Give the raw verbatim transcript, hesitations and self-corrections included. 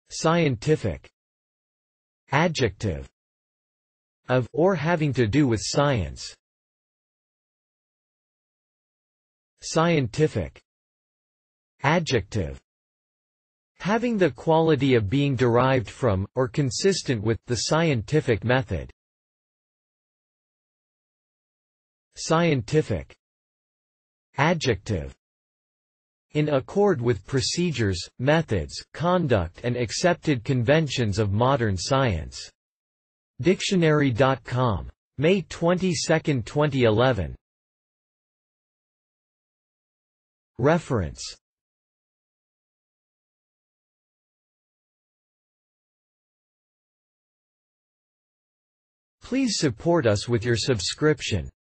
Scientific. Adjective. Of, or having to do with science. Scientific. Adjective. Having the quality of being derived from, or consistent with, the scientific method. Scientific. Adjective. In accord with procedures, methods, conduct and accepted conventions of modern science. Dictionary dot com. May twenty-second twenty eleven. Reference. Please support us with your subscription.